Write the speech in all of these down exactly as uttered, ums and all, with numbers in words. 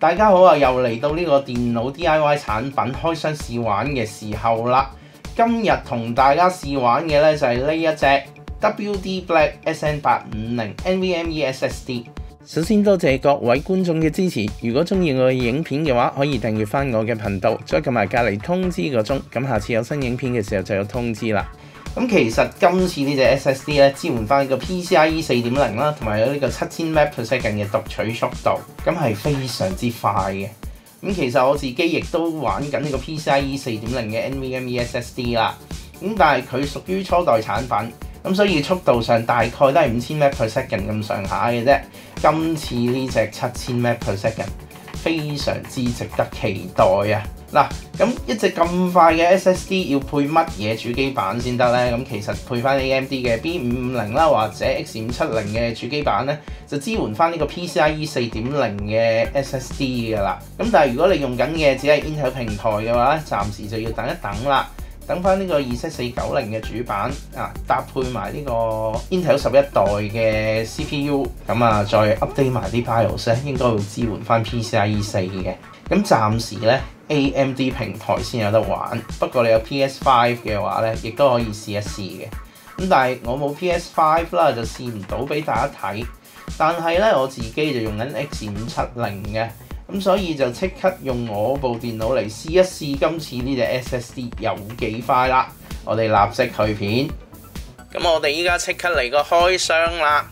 大家好啊！又嚟到呢個電腦 D I Y 產品開箱試玩嘅時候啦。今日同大家試玩嘅咧就係呢一隻 W D Black S N 八五零 NVMe S S D。首先多謝各位觀眾嘅支持。如果中意我嘅影片嘅話，可以訂閱翻我嘅頻道，再撳埋隔離通知個鐘，咁下次有新影片嘅時候就有通知啦。咁其實今次呢隻 S S D 咧支援翻呢個 P C I E 四點零啦，同埋有呢個七千 M per second 嘅讀取速度，咁係非常之快嘅。咁其實我自己亦都玩緊呢個 P C I E 四點零嘅 NVMe S S D 啦。咁但係佢屬於初代產品，咁所以速度上大概都係五千 M per second 咁上下嘅啫。今次呢隻七千 M per second 非常之值得期待啊！嗱，咁一隻咁快嘅 S S D 要配乜嘢主機板先得呢？咁其實配翻 A M D 嘅 B 五五零啦，或者 X 五七零嘅主機板呢，就支援翻呢個 P C I E 四點零嘅 S S D 噶啦。咁但係如果你用緊嘅只係 Intel 平台嘅話咧，暫時就要等一等啦。等翻呢個二七四九零嘅主板啊，搭配埋呢個 Intel 十一代嘅 C P U， 咁啊再 update 埋啲 BIOS 咧，應該會支援翻 P C I E 四嘅。咁暫時咧 A M D 平台先有得玩，不過你有 P S 五 嘅話咧，亦都可以試一試嘅。咁但係我冇 P S 五 啦，就試唔到俾大家睇。但係咧我自己就用緊 X 五七零嘅。咁所以就即刻用我部電腦嚟試一試今次呢隻 S S D 有幾快啦！我哋立即去片。咁我哋依家即刻嚟個開箱啦！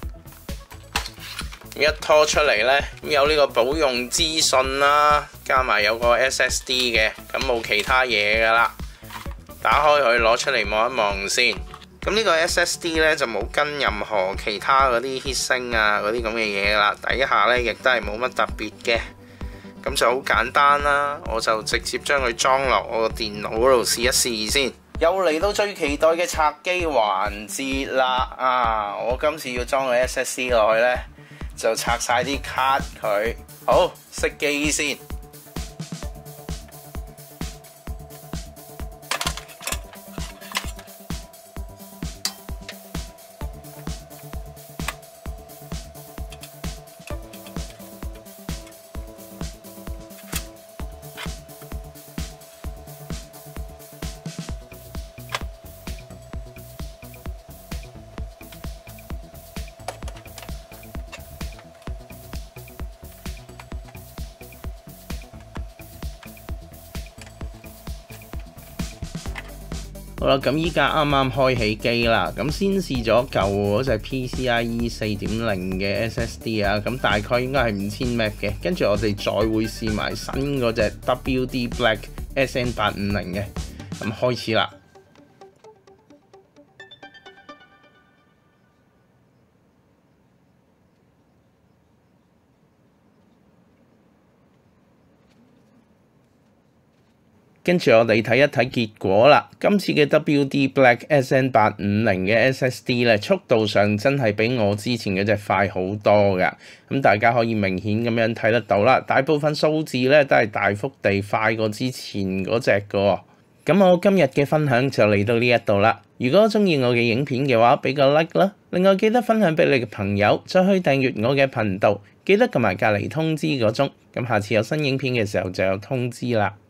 一拖出嚟呢，有呢個保用資訊啦，加埋有個 S S D 嘅，咁冇其他嘢噶啦。打開佢攞出嚟望一望先。咁呢個 S S D 咧就冇跟任何其他嗰啲 heatsink 啊嗰啲咁嘅嘢啦，底下咧亦都係冇乜特別嘅，咁就好簡單啦。我就直接將佢裝落我個電腦嗰度試一試先。又嚟到最期待嘅拆機環節啦！啊，我今次要裝個 S S D 落去咧，就拆晒啲卡佢。好，熄機先。好啦，咁依家啱啱開起機啦，咁先試咗舊嗰隻 P C I E 四點零嘅 S S D 啊，咁大概應該係五千 M 嘅，跟住我哋再會試埋新嗰隻 W D Black S N 八五零嘅，咁開始啦。跟住我哋睇一睇結果啦。今次嘅 W D Black S N 八五零嘅 S S D 咧，速度上真係比我之前嗰隻快好多噶。咁大家可以明顯咁樣睇得到啦，大部分數字咧都係大幅地快過之前嗰隻個。咁我今日嘅分享就嚟到呢一度啦。如果中意我嘅影片嘅話，俾個 like 啦。另外記得分享俾你嘅朋友，再去訂閱我嘅頻道，記得撳埋隔離通知個鐘。咁下次有新影片嘅時候就有通知啦。